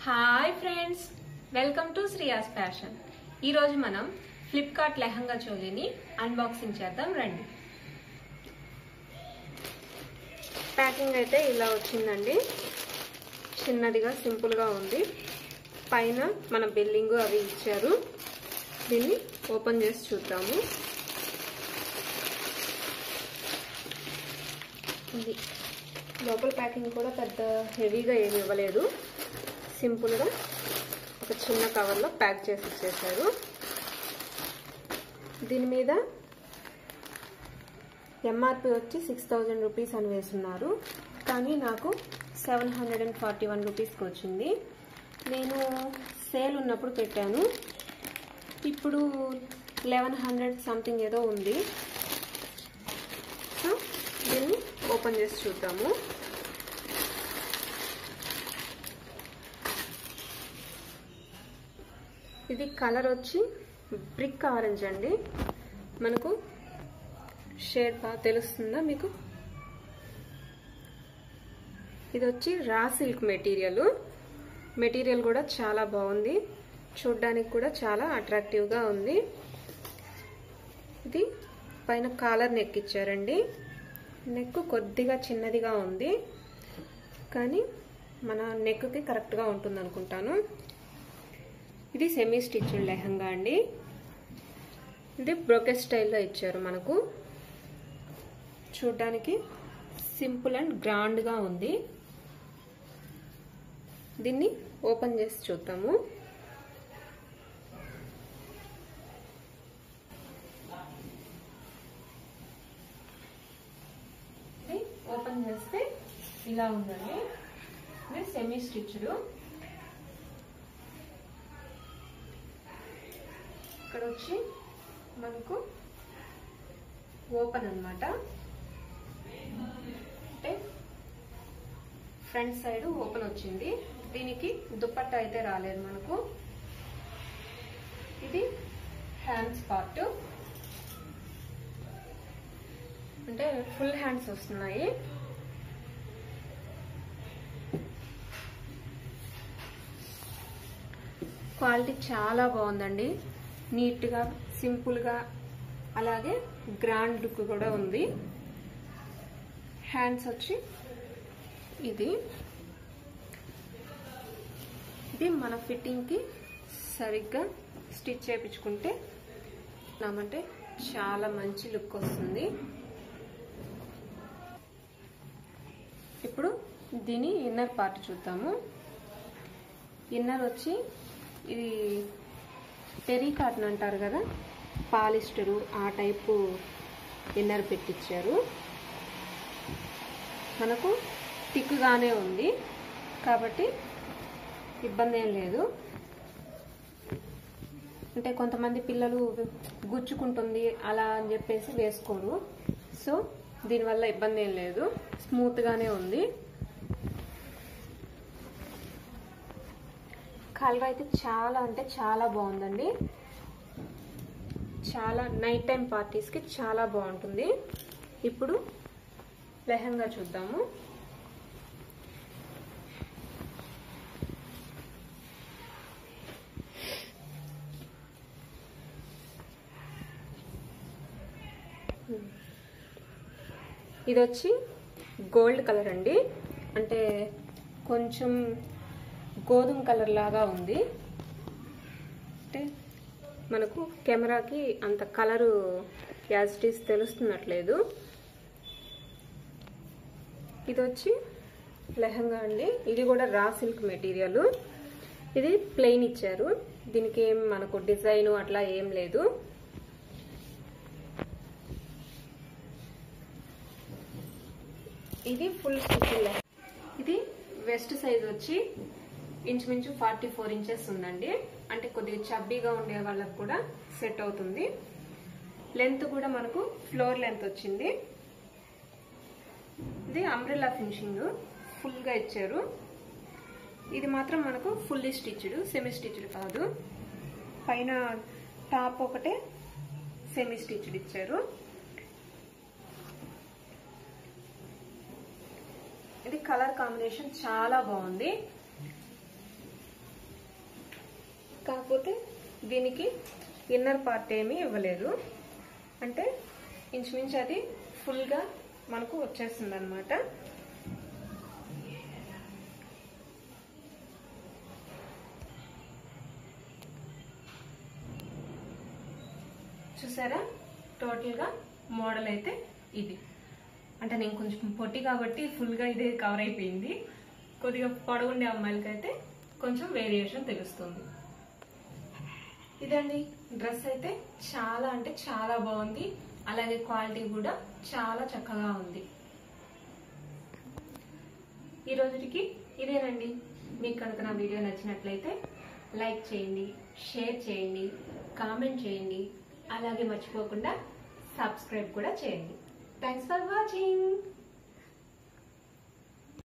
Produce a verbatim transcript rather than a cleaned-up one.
Hi friends, welcome to Shreeyas fashion. ఈరోజు మనం Flipkart lehenga చోలీని unboxing చేద్దాం రండి. ప్యాకింగ్ అయితే ఇలా వచ్చిందండి. చిన్నదిగా సింపుల్గా ఉంది. పైన మన బిల్లింగ్ అవి ఇచ్చారు. దీన్ని ఓపెన్ చేసి చూద్దాము. ఇది లోపల ప్యాకింగ్ కూడా పెద్ద హెవీగా ఏమి ఇవ్వలేదు. సింపుల్గా ఒక చిన్న కవర్లో ప్యాక్ చేసి ఇచ్చేసారు. దీని మీద ఎంఆర్పి వచ్చి సిక్స్ థౌజండ్ రూపీస్ అని వేస్తున్నారు. కానీ నాకు seven hundred and forty one రూపీస్కి వచ్చింది. నేను సేల్ ఉన్నప్పుడు పెట్టాను. ఇప్పుడు లెవెన్ హండ్రెడ్ సంథింగ్ ఏదో ఉంది. సో దీన్ని ఓపెన్ చేసి చూద్దాము. ఇది కలర్ వచ్చి బ్రిక్ ఆరెంజ్ అండి. మనకు షేడ్ బాగా తెలుస్తుందా మీకు? ఇది వచ్చి రా సిల్క్ మెటీరియల్. మెటీరియల్ కూడా చాలా బాగుంది. చూడ్డానికి కూడా చాలా అట్రాక్టివ్గా ఉంది. ఇది పైన కాలర్ నెక్ ఇచ్చారండి. నెక్ కొద్దిగా చిన్నదిగా ఉంది, కానీ మన నెక్కి కరెక్ట్గా ఉంటుంది అనుకుంటాను. ఇది సెమీ స్టిచ్డ్ లెహంగా అండి. ఇది బ్రోకెట్ స్టైల్లో ఇచ్చారు మనకు. చూడ్డానికి సింపుల్ అండ్ గ్రాండ్గా ఉంది. దీన్ని ఓపెన్ చేసి చూద్దాము. ఓపెన్ చేస్తే ఇలా ఉందండి. ఇది సెమీ స్టిచ్డ్. ఇక్కడ వచ్చి మనకు ఓపెన్ అన్నమాట. అంటే ఫ్రంట్ సైడ్ ఓపెన్ వచ్చింది. దీనికి దుపట్టా అయితే రాలేదు మనకు. ఇది హ్యాండ్స్ పార్ట్, అంటే ఫుల్ హ్యాండ్స్ వస్తున్నాయి. క్వాలిటీ చాలా బాగుందండి. నీట్గా సింపుల్గా అలాగే గ్రాండ్ లుక్ కూడా ఉంది. హ్యాండ్స్ వచ్చి ఇది ఇది మన ఫిట్టింగ్కి సరిగ్గా స్టిచ్ చేయించుకుంటే నామంటే చాలా మంచి లుక్ వస్తుంది. ఇప్పుడు దీని ఇన్నర్ పార్ట్ చూద్దాము. ఇన్నర్ వచ్చి ఇది టెరీ కాటన్ అంటారు కదా, పాలిస్టరు ఆ టైపు ఇన్నర్ పెట్టించారు. మనకు థిక్గానే ఉంది కాబట్టి ఇబ్బంది ఏం లేదు. అంటే కొంతమంది పిల్లలు గుచ్చుకుంటుంది అలా అని చెప్పేసి వేసుకోరు. సో దీనివల్ల ఇబ్బంది ఏం లేదు, స్మూత్గానే ఉంది. కలర్ అయితే చాలా అంటే చాలా బాగుందండి. చాలా నైట్ టైం పార్టీస్కి చాలా బాగుంటుంది. ఇప్పుడు లెహంగా చూద్దాము. ఇది వచ్చి గోల్డ్ కలర్ అండి. అంటే కొంచెం గోధుమ కలర్ లాగా ఉంది. అంటే మనకు కెమెరాకి అంత కలరు యాజ్ ఇట్ ఈస్ తెలుస్తున్నట్లేదు. ఇది వచ్చి లెహంగా అండి. ఇది కూడా రా సిల్క్ మెటీరియల్. ఇది ప్లెయిన్ ఇచ్చారు. దీనికి ఏం మనకు డిజైన్ అట్లా ఏం లేదు. ఇది ఫుల్ స్టిచ్. ఇది వెస్ట్ సైజ్ వచ్చి ఇంచుమించు ఫార్టీ ఫోర్ ఇంచెస్ ఉందండి. అంటే కొద్దిగా చబ్బీగా ఉండే వాళ్ళకు కూడా సెట్ అవుతుంది. లెంత్ కూడా మనకు ఫ్లోర్ లెంత్ వచ్చింది. ఇది అంబ్రెల్లా ఫినిషింగ్ ఫుల్ గా ఇచ్చారు. ఇది మాత్రం మనకు ఫుల్లీ స్టిచ్డ్, సెమీ స్టిచ్డ్ కాదు. పైన టాప్ ఒకటే సెమీ స్టిచ్డ్ ఇచ్చారు. ఇది కలర్ కాంబినేషన్ చాలా బాగుంది. కాకపోతే దీనికి ఇన్నర్ పార్ట్ ఏమీ ఇవ్వలేదు, అంటే ఇంచుమించు అది ఫుల్గా మనకు వచ్చేస్తుంది అనమాట. చూసారా, టోటల్గా మోడల్ అయితే ఇది. అంటే నేను కొంచెం పొట్టి కాబట్టి ఫుల్గా ఇదే కవర్ అయిపోయింది. కొద్దిగా పొడవుండే అమ్మాయిలకైతే కొంచెం వేరియేషన్ తెలుస్తుంది. ఇదండి డ్రెస్ అయితే చాలా అంటే చాలా బాగుంది, అలాగే క్వాలిటీ కూడా చాలా చక్కగా ఉంది. ఈ రోజుకి ఇదేనండి. మీకు కనుక నా వీడియో నచ్చినట్లయితే లైక్ చేయండి, షేర్ చేయండి, కామెంట్ చేయండి, అలాగే మర్చిపోకుండా సబ్స్క్రైబ్ కూడా చేయండి. Thanks for watching.